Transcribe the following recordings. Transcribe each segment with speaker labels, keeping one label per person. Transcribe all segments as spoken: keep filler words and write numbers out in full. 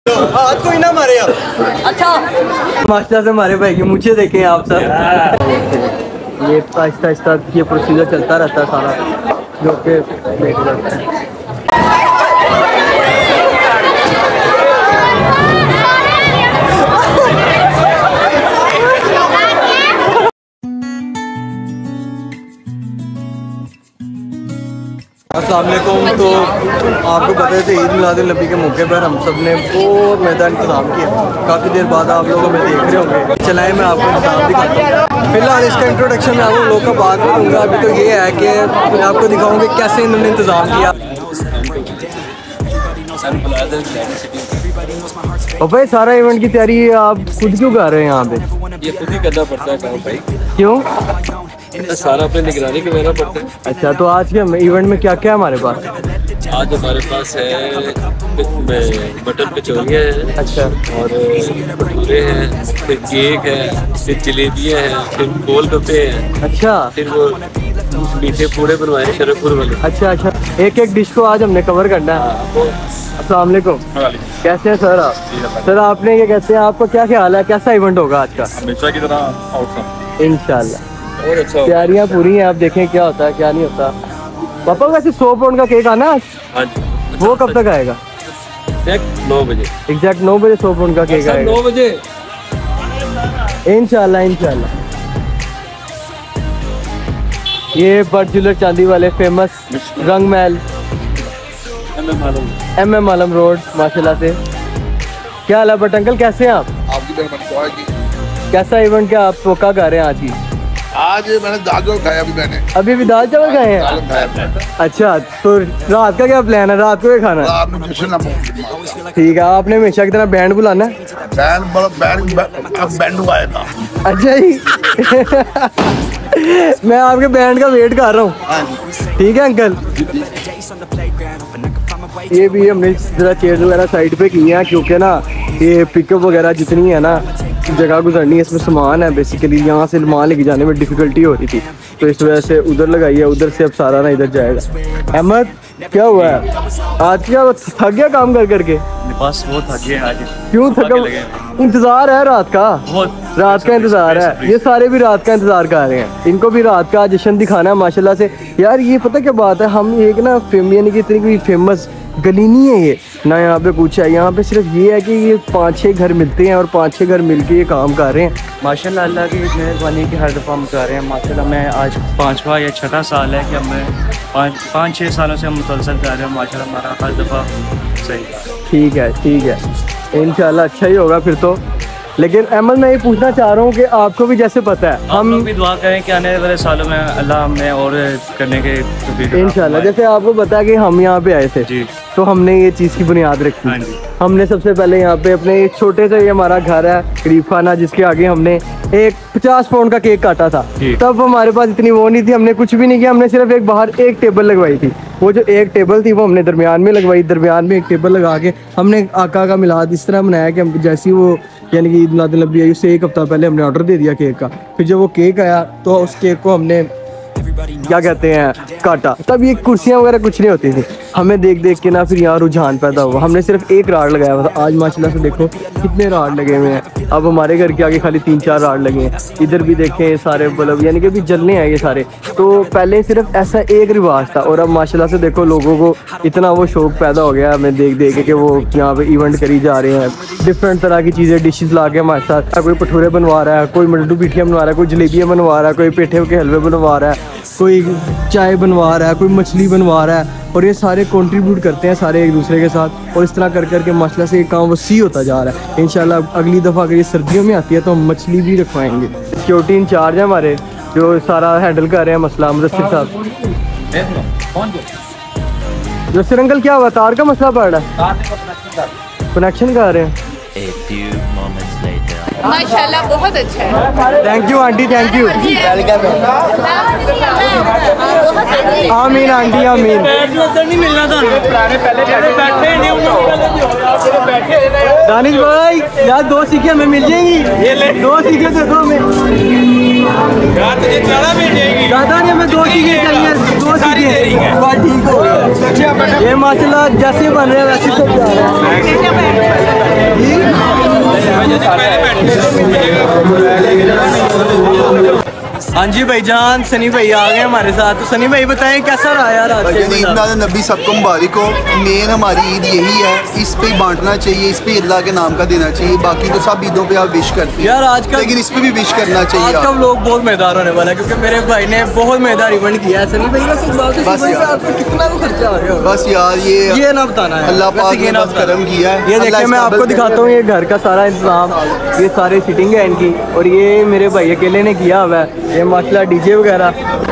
Speaker 1: हाथ कोई ना मारे आप। अच्छा मास्टर से मारे भाई की मुझे देखें आप सब। ये आहिस्ता आहिस्ता ये प्रोसीजर चलता रहता है सारा, जो कि देख सकते हैं। अस्सलाम वालेकुम। तो आपको पता है ईद मिलादुन्नबी के मौके पर हम सब ने बहुत मैदान इंतज़ाम किया। काफ़ी देर बाद आप लोग हमें देख रहे होंगे। चलाएं मैं आपको इंतज़ाम दिखाता हूँ। फिलहाल इसका इंट्रोडक्शन मैं आप लोग का बाद में दूँगा। अभी तो ये है कि मैं आपको दिखाऊँगी कैसे इन्होंने इंतज़ाम किया। और भाई सारा इवेंट की तैयारी आप खुद क्यों कर रहे हैं यहाँ पे?
Speaker 2: ये खुद ही करना पड़ता है काम भाई।
Speaker 1: क्यों?
Speaker 2: सारा अपने निगरानी में रहना पड़ता है।
Speaker 1: अच्छा, तो आज के इवेंट में क्या क्या है हमारे पास?
Speaker 2: आज हमारे पास है मटन कचौरियाँ हैं, अच्छा, और भटूरे हैं, फिर केक है, फिर जलेबियाँ हैं, फिर गोलगप्पे हैं, अच्छा, फिर वो मीठे पूड़े बनवाए हैं शरफपुर वाले। अच्छा अच्छा, एक एक डिश को आज हमने कवर करना है। अस्सलाम वालेकुम, कैसे हैं सर आप? सर आपने ये कहते हैं, आपका क्या ख्याल है कैसा इवेंट होगा आज का? हमेशा की तरह
Speaker 1: इंशाल्लाह
Speaker 2: और अच्छा,
Speaker 1: तैयारियां पूरी हैं। आप देखें क्या होता है क्या नहीं होता। पापा वैसे सौ पाउंड का केक आना आज, वो कब तक आएगा?
Speaker 2: नौ बजे
Speaker 1: एग्जैक्ट नौ बजे सौ पाउंड का केक आएगा।
Speaker 2: नौ बजे
Speaker 1: इंशाल्लाह इंशाल्लाह। ये बर्ड ज्वेलर चांदी वाले फेमस रंग महल एम एम आलम रोड माशाल्लाह से। क्या हाल है बट अंकल, कैसे हैं आप?
Speaker 3: आपकी
Speaker 1: कैसा इवेंट क्या आप क्या कर रहे हैं आज की?
Speaker 3: आज मैंने दाल चावल खाया अभी मैंने
Speaker 1: अभी भी दाल चावल खाए हैं? अच्छा, तो रात का क्या प्लान है? रात को क्या खाना है? ठीक है, आपने हमेशा की तरह बैंड बुलाना है?
Speaker 3: बैंड बैंड बैंड आएगा। अच्छा
Speaker 1: जी मैं आपके बैंड का वेट कर रहा हूँ। ठीक है अंकल। ये भी हमने जरा चेयर वगैरह साइड पे की हैं, क्योंकि ना ये पिकअप वगैरह जितनी है ना जगह गुजरनी है, इसमें सामान है बेसिकली, यहाँ से माल लेके जाने में डिफिकल्टी हो रही थी, तो इस वजह से उधर लगाई है, उधर से अब सारा ना इधर जाएगा। अहमद क्या हुआ है आज? क्या थक गया काम कर करके?
Speaker 2: बस बहुत थक गए आज।
Speaker 1: क्यों थका? इंतजार है रात का, रात का इंतजार है। ये सारे भी रात का इंतजार कर रहे हैं, इनको भी रात का जश्न दिखाना है माशाल्लाह से। यार ये पता क्या बात है, हम एक ना फेम यानी कि इतनी कोई फेमस गली नहीं है ये ना, यहाँ पे कुछ है, यहाँ पे सिर्फ ये है कि ये पाँच छः घर मिलते हैं और पाँच छः घर मिलके ये काम कर रहे हैं।
Speaker 4: माशाल्लाह अल्लाह की मेहरबानी की हर दफ़ा हम कर रहे हैं माशाल्लाह। मैं आज पाँचवा या छठा साल है कि हमें पाँच पाँच छः सालों से हम मुसलसल कर रहे हैं माशाल्लाह, हमारा हर दफ़ा सही। ठीक
Speaker 1: है ठीक है, इंशाल्लाह अच्छा ही होगा फिर तो। लेकिन अहमद मैं ये पूछना चाह रहा हूँ कि आपको भी जैसे पता है, हम
Speaker 4: भी दुआ करें कि आने वाले सालों में अल्लाह हमें और करने के
Speaker 1: इंशाल्लाह। जैसे आपको पता है कि हम यहाँ पे आए थे जी, तो हमने ये चीज़ की बुनियाद रखी। हाँ जी। हमने सबसे पहले यहाँ पे अपने एक छोटे से, ये हमारा घर है करीब खाना, जिसके आगे हमने एक पचास पाउंड का केक काटा था। तब हमारे पास इतनी वो नहीं थी, हमने कुछ भी नहीं किया, हमने सिर्फ एक बाहर एक टेबल लगवाई थी। वो जो एक टेबल थी वो हमने दरमियान में लगवाई, दरमियान में एक टेबल लगा के हमने आका का मिलाद इस तरह बनाया कि जैसी वो यानी कि ईद मिलादुन्नबी आई उससे एक हफ्ता पहले हमने ऑर्डर दे दिया केक का। फिर जब वो केक आया तो उस केक को हमने क्या कहते हैं काटा। तब ये कुर्सियाँ वगैरह कुछ नहीं होती थी, हमें देख देख के ना फिर यहाँ रुझान पैदा हुआ। हमने सिर्फ एक राड लगाया हुआ था, आज माशाल्लाह से देखो कितने राड लगे हुए हैं। अब हमारे घर के आगे खाली तीन चार राड लगे हैं, इधर भी देखें सारे बल्ब यानी कि अभी जलने हैं ये सारे। तो पहले सिर्फ ऐसा एक रिवाज था और अब माशाल्लाह से देखो लोगों को इतना वो शौक पैदा हो गया हमें देख देख के वो यहाँ पे इवेंट करी जा रहे हैं। डिफरेंट तरह की चीज़ें डिशेज़ ला के हमारे साथ, कोई भटूरे बनवा रहा है, कोई मड्डू पिठियाँ बनवा रहा है, कोई जलेबियाँ बनवा रहा है, कोई पेठे के हलवे बनवा रहा है, कोई चाय बनवा रहा है, कोई मछली बनवा रहा है। और ये सारे कंट्रीब्यूट करते हैं सारे एक दूसरे के साथ, और इस तरह कर करके माशाल्लाह से ये काम वसी होता जा रहा है। इंशाल्लाह अगली दफ़ा अगर ये सर्दियों में आती है तो हम मछली भी रखवाएंगे। सिक्योरिटी इंचार्ज है हमारे जो सारा हैंडल कर रहे हैं मसला, मुदस्सिर साहब। मुदस्सिर अंकल क्या हुआ, तार का मसला पड़ रहा है? कनेक्शन कर रहे हैं।
Speaker 5: माशाल्लाह बहुत अच्छा है।
Speaker 1: Thank you aunty, thank you. आमीन आंटी, आमीन।
Speaker 4: नहीं मिलना था
Speaker 1: दानिश भाई यार दो सीखें हमें मिल जाएंगी, दो सीखें दे दो हमें
Speaker 3: यार, तुझे ज्यादा मिल जाएगी।
Speaker 1: ज्यादा नहीं, हमें दो सीखें चाहिए, दो सीखें। बात ठीक हो गया। ये माशाल्लाह जैसे बन रहे हैं वैसे सब जा रहा है। हाँ जी भाईजान, सनी भाई आ गए हमारे साथ। तो सनी भाई बताएं कैसा रहा यार आज का
Speaker 6: ईद नबी सबको मुबारक हो। मेन हमारी ईद यही है, इस पे बांटना चाहिए, इस पे अल्लाह के नाम का देना चाहिए। बाकी तो सब ईदों पे आप विश करते हैं
Speaker 1: यार आज का,
Speaker 6: लेकिन इस पे भी विश करना चाहिए।
Speaker 1: आज का लोग बहुत मजेदार होने वाला है क्योंकि मेरे भाई ने बहुत मजेदार इवेंट किया है। सनी भाई का
Speaker 6: बस यार
Speaker 1: आपको कितना को खर्चा आ गया?
Speaker 6: बस यार ये
Speaker 1: ये ना बताना है,
Speaker 6: अल्लाह पाक ने बस करम किया है।
Speaker 1: ये देखिए मैं आपको दिखाता हूँ ये घर का सारा इंतजाम, ये सारे सिटिंग है इनकी, और ये मेरे भाई अकेले ने किया हुआ है। ये माशाल्लाह डीजे वगैरह।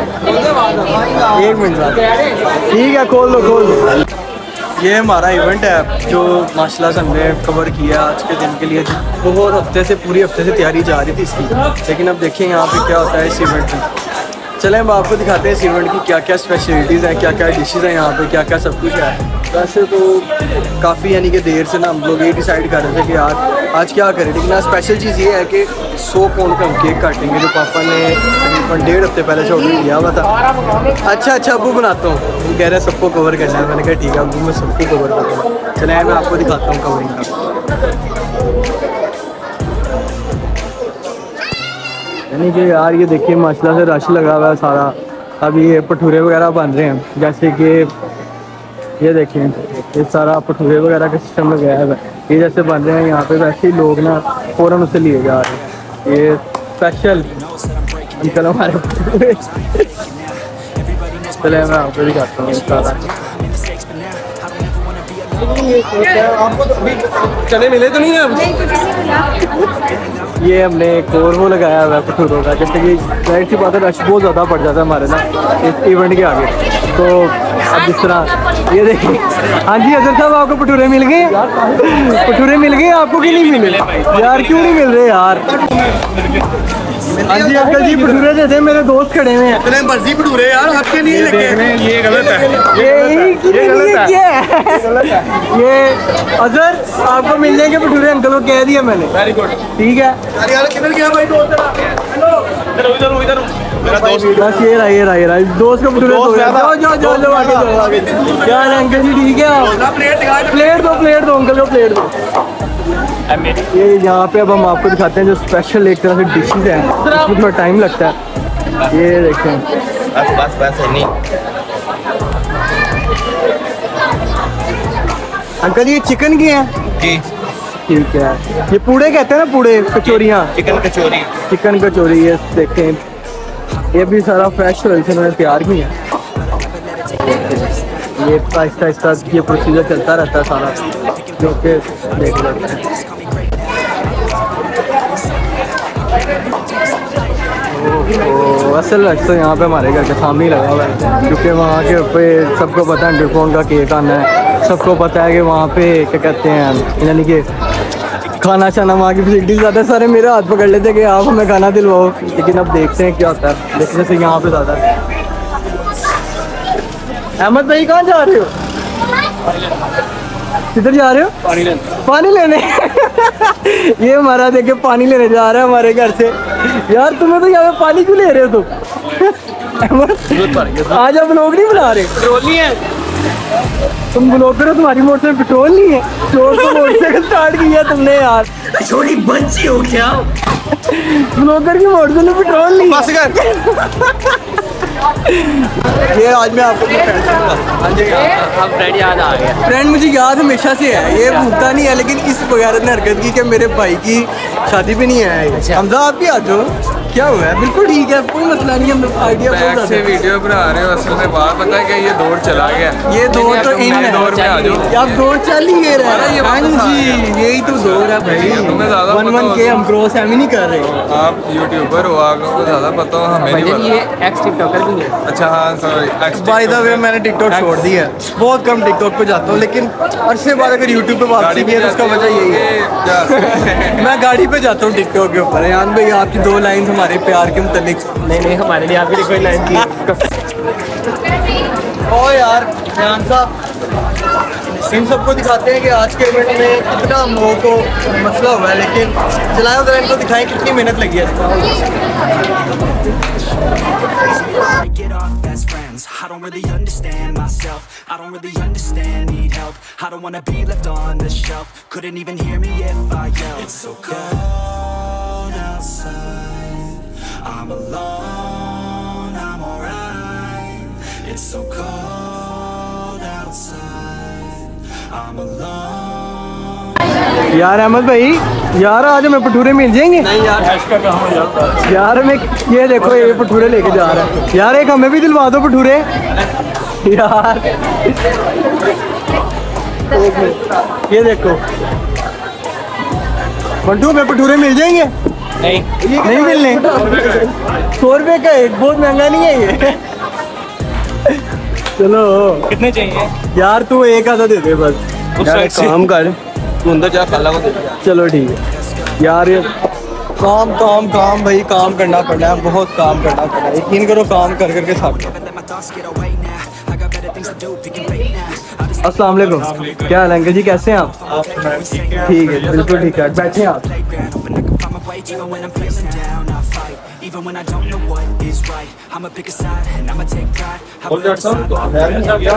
Speaker 1: एक मिनट ठीक है, खोल लो खोल लो। ये हमारा इवेंट है जो माशाल्लाह से हमने कवर किया आज के दिन के लिए। बहुत हफ्ते से, पूरी हफ्ते से तैयारी जा रही थी इसकी, लेकिन अब देखिए यहाँ पे क्या होता है इस इवेंट में। चलें हम आपको दिखाते हैं इस इवेंट की क्या क्या स्पेशलिटीज़ हैं, क्या क्या डिशेज़ हैं यहाँ पे, क्या क्या सब कुछ है। वैसे तो काफ़ी यानी कि देर से ना हम लोग ये डिसाइड कर रहे थे कि यार आज क्या करें, लेकिन आज स्पेशल चीज़ ये है कि सौ पाउंड का हम केक काटेंगे जो पापा ने तकरीबन डेढ़ हफ्ते पहले से ऑर्डर किया हुआ था। अच्छा अच्छा अबू बनाता हूँ, वो कह रहे हैं सबको कवर करना है। मैंने कहा ठीक है अबू मैं सबको कवर करता हूँ। चले मैं आपको दिखाता हूँ कवरिंग का। यानी कि यार ये देखिए माशाल्लाह से रश लगा हुआ है सारा। अभी ये भटूरे वगैरह बन रहे हैं, जैसे कि ये देखें ये सारा भटूरे वगैरह का सिस्टम लगाया है। ये जैसे बन रहे हैं यहाँ पे, वैसे ही लोग ना फ़ौरन उसे लिए जा रहे हैं। ये स्पेशल अंकल हमारे चले मैं आपको दिखाता हूँ सारा। चने मिले तो नहीं है अब? ये हमने एक और वो लगाया हुआ है भटूरों का, जैसे कि जाहिर सी बात है रश बहुत ज़्यादा पड़ जाता है हमारे ना इस इवेंट के आगे। तो अब जिस तरह ये देखिए, हाँ जी अजहर साहब आपको भटूरे मिल गए? भटूरे मिल गए आपको कि नहीं मिले यार? क्यों नहीं मिल रहे यार? हाँ जी अंकल जी भटूरे दे दे, मेरे दोस्त खड़े हुए हैं।
Speaker 3: इतने मर्जी भटूरे यार आपके नहीं लगे। ये गलत है,
Speaker 1: ये ये गलत है, ये अजहर आपको मिल जाएंगे भटूरे, अंकल को कह दिया मैंने।
Speaker 3: वेरी गुड,
Speaker 1: ठीक है।
Speaker 3: यार किधर गया भाई दोस्त? हेलो इधर इधर इधर मेरा दोस्त।
Speaker 1: बस ये रहा ये रहा ये रहा दोस्त का भटूरे। जाओ जाओ जाओ जाओ आगे जाओ आगे। क्या है अंकल जी ठीक है? प्लेट दो प्लेट दो अंकल को प्लेट दो। ये यहाँ पे अब हम आपको दिखाते हैं जो स्पेशल एक तरह से डिशेज हैं, इसमें थोड़ा टाइम लगता है। ये देखें
Speaker 3: बस बस बस नहीं
Speaker 1: अंकल ये चिकन की हैं
Speaker 3: जी,
Speaker 1: ठीक है। ये पूड़े कहते हैं ना, पूड़े कचौरियाँ,
Speaker 3: चिकन कचौरी।
Speaker 1: चिकन कचौरी। ये देखें ये भी सारा फ्रेश ऑयल से उन्होंने तैयार किया है। ये आहिस्ता आहिस्ता ये प्रोसीजर चलता रहता है सारा, जो कि देख लेते हैं। तो असल रश तो यहाँ पे हमारे घर के सामने ही लगा हुआ है, क्योंकि वहाँ के पे सबको पता है अंडरफोन का केक आना है। सबको पता है कि वहाँ पे क्या कहते हैं, यानी कि खाना शाना वहाँ की फैसिलिटीज ज़्यादा। सारे मेरे हाथ पकड़ लेते कि आप हमें खाना दिलवाओ, लेकिन अब देखते हैं क्या होता है। देखने से यहाँ पे ज़्यादा। अहमद भाई कहाँ जा रहे हो? किधर जा रहे हो? पानी लेने। पानी लेने ये हमारा देखे पानी लेने जा रहा है हमारे घर से। यार तुम्हें तो यहाँ पे पानी क्यों ले रहे हो तुम? आज आप लोग नहीं बना रहे? पेट्रोल नहीं है। तुम ब्लॉगर हो, तुम्हारी मोटर में पेट्रोल नहीं है? मोटरसाइकिल स्टार्ट किया तुमने यार, छोटी बच्ची हो क्या? ब्लॉगर की मोटरसाइकिल में पेट्रोल नहीं। बस कर। ये आज मैं आपको
Speaker 4: अब फ्रेंड याद आ गया।
Speaker 1: फ्रेंड मुझे याद हमेशा से है, ये भूलता नहीं है, लेकिन इस वगैरह ने हरकत की कि मेरे भाई की शादी पे नहीं आया। हमजा आप भी आ जाओ, क्या हुआ है? बिल्कुल ठीक है, कोई मसला नहीं है। आइडिया
Speaker 2: बैक से वीडियो बना रहे हो, असल में बात पता है कि ये दौड़ चला गया।
Speaker 1: ये दौड़ तो इन
Speaker 2: दौड़ में आ जाओ।
Speaker 1: आप दौड़ चल ही गए रहे। यही तो दौर है भाई, वन वन के हम क्रॉस हम ही नहीं कर रहे।
Speaker 7: आप यूट्यूबर हो, आपको ज़्यादा पता हो, हमें नहीं पता।
Speaker 5: ये एक्स टिकटॉकर भी है।
Speaker 7: अच्छा हाँ सॉरी।
Speaker 1: बाय द वे मैंने टिकटॉक छोड़ दी है, बहुत कम टिकटॉक पे जाता हूँ, लेकिन अरसे बाद अगर यूट्यूब पे वापसी की है तो उसका वजह यही है मैं गाड़ी पे जाता हूँ टिकटॉक के ऊपर। यान भाई आपकी दो लाइन हमारे प्यार के मुतालिक।
Speaker 5: नहीं नहीं हमारे लिए आपकी कोई लाइन की
Speaker 1: ओ यार ध्यान साहब, इन सबको दिखाते हैं कि आज के इवेंट में कितना मोह को मसला हुआ है, लेकिन चलाएं उधर इनको दिखाएं कितनी मेहनत लगी है।
Speaker 8: Get off best friends. I don't really understand myself. I don't really understand, need help. I don't wanna be left on the shelf. Couldn't even hear me if I yelled. It's so cold outside. I'm alone, I'm alright. It's so cold outside. I'm alone.
Speaker 1: यार अहमद भाई, यार आज हमें भटूरे मिल जाएंगे? नहीं यार, यार हमें ये देखो ये भटूरे लेके जा रहा है यार, एक हमें भी दिलवा दो भटूरे यार। ये देखो मंटू, हमें भटूरे मिल जाएंगे? नहीं नहीं मिलने, सौ रुपए का एक, बहुत महंगा नहीं है ये। चलो
Speaker 4: कितने चाहिए
Speaker 1: यार? तू एक आधा दे दे बस यार, काम कर तू अंदर जा, खाला को दे। चलो ठीक है यार, ये काम काम काम भाई, काम करना पड़ना है, बहुत काम करना पड़ना है, यकीन करो काम कर करके थक। अस्सलाम वालेकुम, क्या हाल है अंकल जी, कैसे हैं आप? ठीक है बिल्कुल ठीक है, बैठे आप।
Speaker 8: Even when I'm feeling down, I fight. Even when I don't know what is right, I'ma pick a side and I'ma take pride. I will decide my fate.
Speaker 1: ये साइड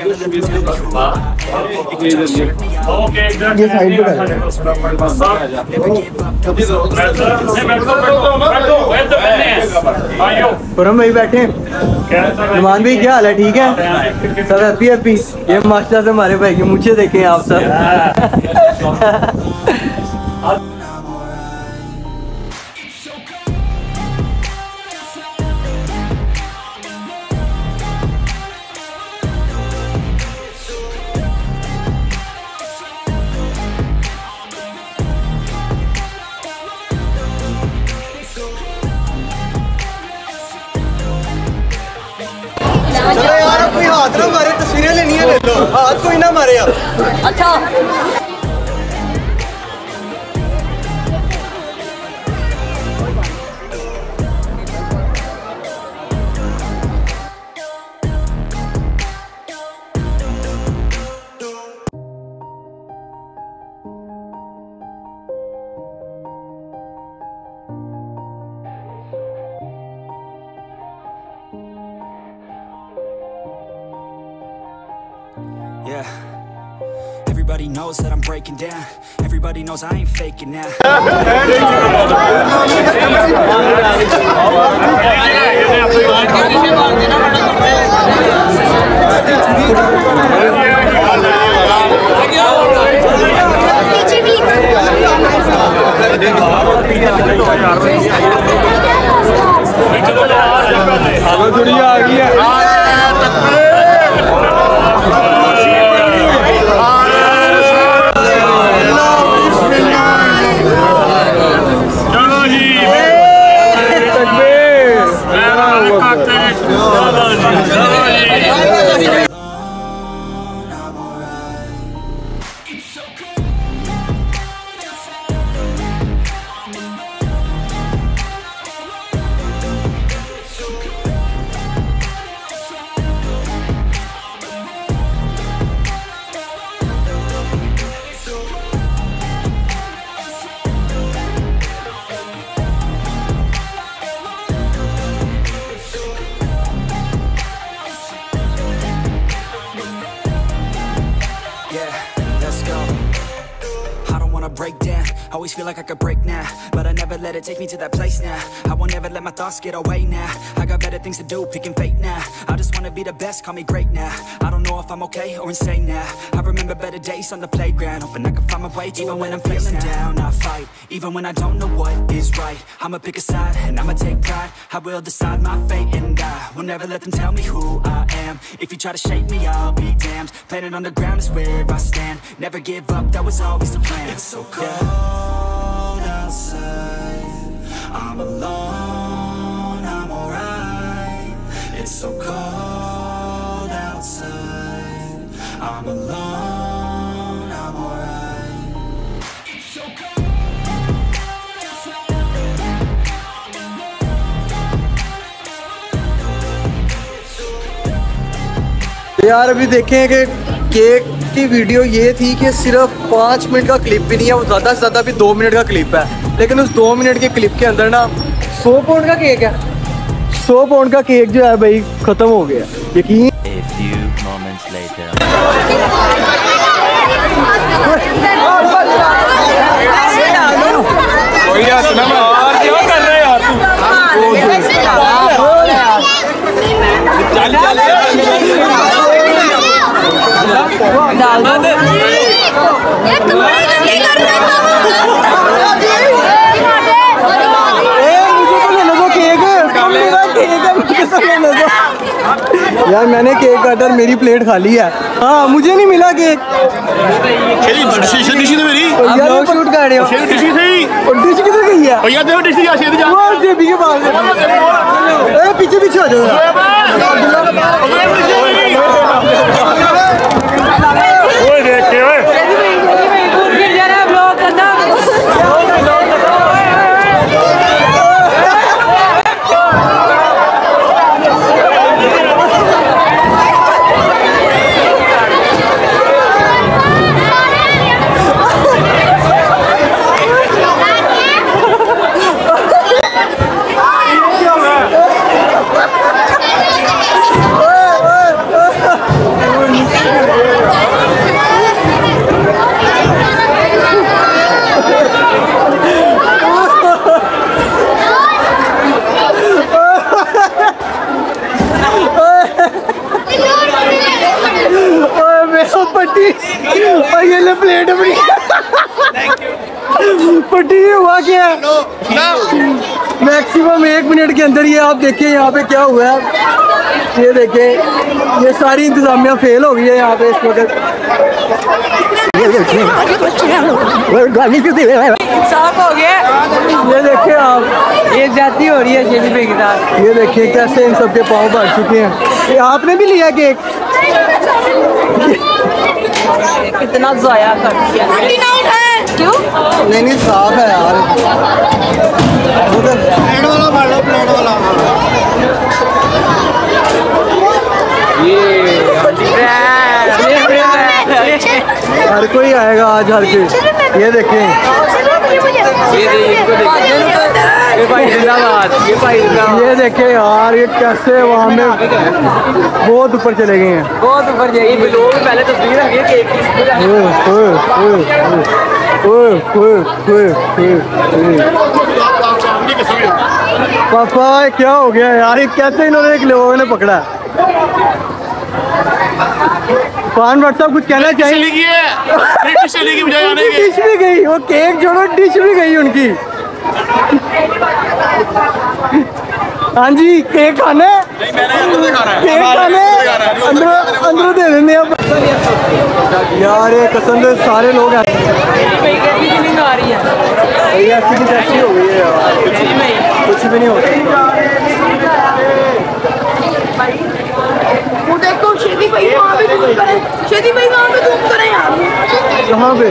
Speaker 1: पे पुरम भाई बैठे हैं। नुमान भाई क्या हाल है, ठीक है सब? Happy happy. ये मास्टर से हमारे भाई की मुझे देखें आप सब। चलो यार कोई हाथ ना मारे, तस्वीरें लेनी है ले लो, हाथ कोई ना मारे आप।
Speaker 5: अच्छा
Speaker 8: Yeah. Everybody knows that I'm breaking down. Everybody knows I ain't faking now.
Speaker 7: दुनिया आ गई है।
Speaker 8: Break down, always feel like I could break now, but I never let it take me to that place now. I won't ever let my thoughts get away now. I got better things to do, picking fate now. I just wanna be the best, call me great now. I don't know if I'm okay or insane now. I remember better days on the playground, hoping I can find my way. Even when I'm feeling down, I fight. Even when I don't know what is right, I'ma pick a side and I'ma take pride. I will decide my fate and I will never let them tell me who I am. am. If you try to shake me, I'll be damned. Planet on the ground is where I stand. Never give up, that was always the plan. It's so cold outside, I'm alone, I'm alright. It's so cold outside, I'm alone, I'm alright. It's so cold.
Speaker 1: यार अभी देखें कि cake की video ये थी कि सिर्फ पाँच मिनट का क्लिप भी नहीं है, वो ज़्यादा से ज़्यादा भी दो मिनट का क्लिप है, लेकिन उस दो मिनट के क्लिप के अंदर ना सौ पाउंड का केक है। सौ पाउंड का केक जो है भाई ख़त्म हो गया, यकीन। यार मैंने केक काटा, मेरी प्लेट खाली है। हाँ मुझे नहीं मिला केक। यार शूट कर रहे हो, डिश किधर गई है? जेबी के पास है, पीछे पीछे हो जाओ। पट्टी और ये ले प्लेट अपनी पट्टी। हुआ क्या है? मैक्सिमम एक मिनट के अंदर ये आप देखिए यहाँ पे क्या हुआ है। ये देखें, ये सारी इंतजामिया फेल हो गई है यहाँ पे इस वक्त।
Speaker 5: साफ हो गया।
Speaker 1: ये देखें आप,
Speaker 5: ये जाती हो रही है जेबी पे के साथ।
Speaker 1: ये देखें कैसे इन सबके पाँव भर चुके हैं। ये आपने भी लिया केक?
Speaker 5: कितना ज़ाया कर दिया। क्यों?
Speaker 1: नहीं नहीं साफ है यार। प्लेट वाला मार लो, प्लेट वाला। हर कोई आएगा आज, हर कोई। ये देखें, ये देखे यार, ये कैसे वहाँ में बहुत ऊपर चले गए हैं,
Speaker 5: बहुत ऊपर जाइए। लोग पहले तस्वीर रखिए केक की।
Speaker 1: पापा क्या हो गया यार, ये कैसे इन्होंने एक लोगों ने पकड़ा? पान भट्ट साहब कुछ कहना चाहिए? डिश भी गई, वो केक जोड़ो, डिश भी गई उनकी। हाँ जी, केक खाने, केक खाने अंदर अंदर दे देंगे अब। यार ये कसम से सारे लोग हैं।
Speaker 5: आ रही है
Speaker 1: ऐसी की तैसी हो गई है यार, कुछ भी नहीं होता।
Speaker 9: देखो शेदी भाई वहाँ पे तुम करें, शेदी भाई वहाँ पे तुम करें यार।
Speaker 1: कहाँ पे?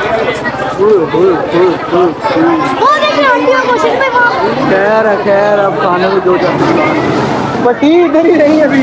Speaker 1: खैर है खैर, अब खाने में जो जाए। पट्टी इधर ही रही अभी।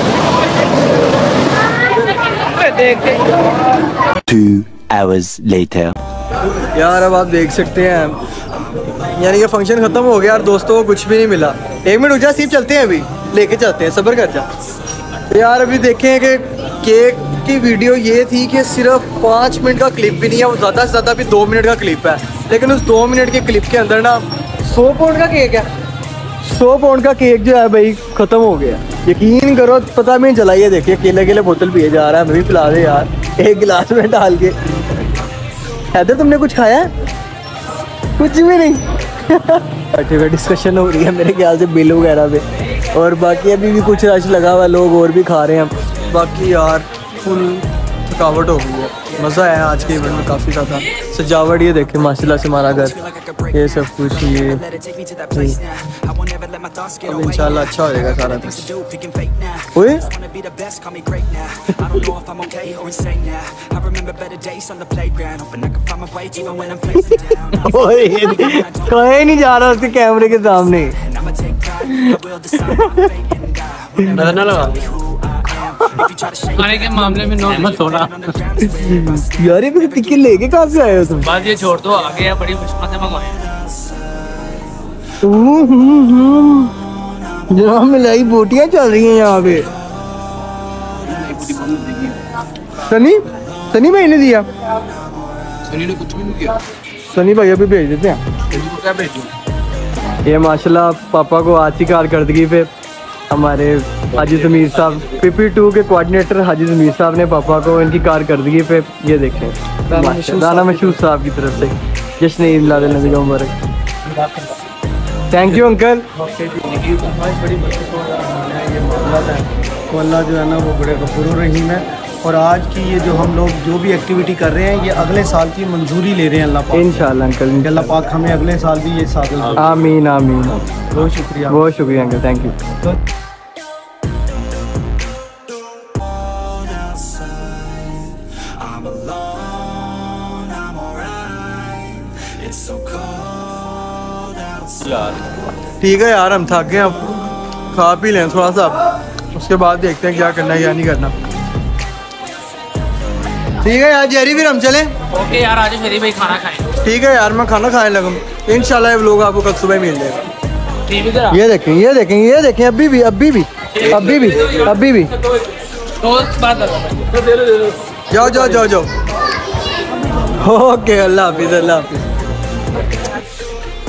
Speaker 10: Two hours later.
Speaker 1: यार अब आप देख सकते हैं, यानी कि फंक्शन खत्म हो गया और दोस्तों को कुछ भी नहीं मिला। एक मिनट रुक जा, सिर्फ चलते हैं, अभी लेके चलते हैं, सब्र कर जा। यार अभी देखें कि केक की वीडियो ये थी कि सिर्फ पाँच मिनट का क्लिप भी नहीं है, वो ज़्यादा से ज़्यादा भी दो मिनट का क्लिप है, लेकिन उस दो मिनट के क्लिप के अंदर ना सौ पाउंड का केक है। सौ पाउंड का केक जो है भाई ख़त्म हो गया, यकीन करो, पता भी नहीं चला। ये देखिए केले केले बोतल पिए जा रहा है, हमें भी पिला दे यार एक गिलास में डाल के। हैदर तुमने कुछ खाया? कुछ भी नहीं। बैठे हुए डिस्कशन हो रही है मेरे ख्याल से बिल वगैरह पे, और बाकी अभी भी कुछ रश लगा हुआ है, लोग और भी खा रहे हैं। बाकी यार फुल थकावट हो गई है। मज़ा आया आज के इवेंट में काफ़ी ज़्यादा। सजावट ये देखे माशाल्लाह से हमारा घर, ये सब कुछ, ये अब इंशाल्लाह अच्छा हो जाएगा सारा कुछ। ओए कहीं नहीं जा रहा उसके कैमरे के सामने।
Speaker 2: नजर ना लगा खाने के मामले में नोट मत होना
Speaker 1: यार। ये भी टिकट लेके कहाँ से आए हो तुम?
Speaker 2: बात ये छोड़ दो, आगे या बड़ी मुश्किल से मंगवाए।
Speaker 1: जनाब मिलाई बोटियां चल रही हैं यहाँ पे। सनी सनी भाई ने दिया।
Speaker 2: सनी ने कुछ भी नहीं दिया।
Speaker 1: सनी भाई अभी भेज देते हैं।
Speaker 2: क्या भेजूं?
Speaker 1: ये माशाल्लाह पापा को आज की कारकर्दगी पे हमारे हाजी ज़मीर साहब पीपी टू के कोऑर्डिनेटर हाजी ज़मीर साहब ने पापा को इनकी कारकर्दगी पे ये देखें राना मशहूर साहब की तरफ से जश्न ईद मिलाद नबी का मुबारक। Thank you uncle.
Speaker 11: अल्लाह जो है ना वो बड़े गफूर रहीम है। और आज की ये जो हम लोग जो भी एक्टिविटी कर रहे हैं ये अगले साल की मंजूरी ले रहे हैं अल्लाह पाक।
Speaker 1: इंशाल्लाह अंकल,
Speaker 11: अल्लाह पाक हमें अगले साल भी ये साथ।
Speaker 1: आमीन आमीन।
Speaker 11: बहुत शुक्रिया,
Speaker 1: बहुत शुक्रिया अंकल, थैंक यू। ठीक है यार, हम थक गए, अब खा पी लें थोड़ा सा, उसके बाद देखते हैं क्या करना है क्या नहीं करना। ठीक है यार जेरी, फिर हम चलें।
Speaker 5: ओके यार, आज शेरी भाई खाना खाएं।
Speaker 1: ठीक है यार, मैं खाना खाने लगूँ। इंशाल्लाह ये व्लॉग आपको कल सुबह मिल जाएगा। ये देखें ये देखें ये देखें अभी भी अभी भी अभी भी अभी भी जाओ जाओ जाओ जाओ। ओके, अल्लाह हाफिज़, अल्लाह हाफिज़।